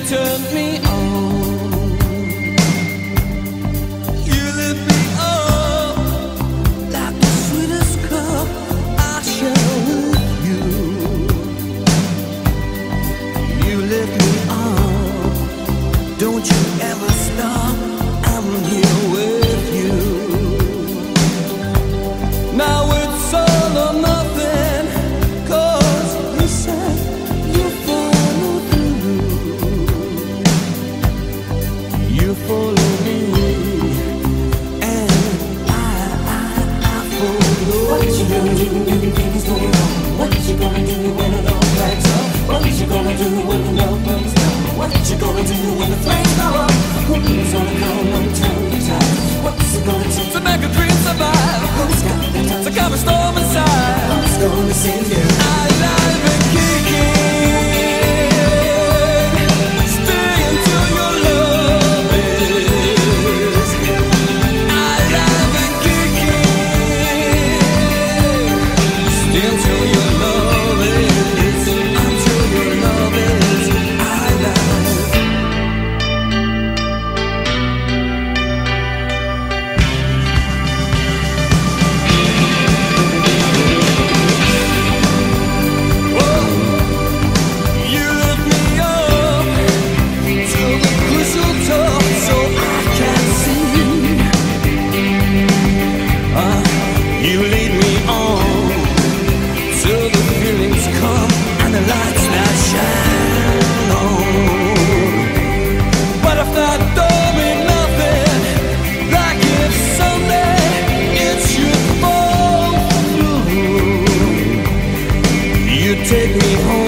turned me on. You lit me up like the sweetest cup I share with you. You lit me up, don't you ever stop, I'm here with you. Now it's all or nothing, 'cause you said you follow through. You follow me, and I follow. What you gonna do when the things go wrong? What you gonna do when it all backs up? What you gonna do when the love burns down? What you gonna do when the flames go up? Who's gonna come and turn the tide? What's it gonna take To make a dream survive, Who's got the touch? to calm a storm inside. Who's gonna save you? Alive and kicking, stay until your love is. Alive and kicking, stay until your love is. Until your love is alive. You lift me up to the crystal top so I can see. You lead me on till the feelings come and the lights that shine on. But if that don't mean nothing, like if someday it should fall through, you take me home.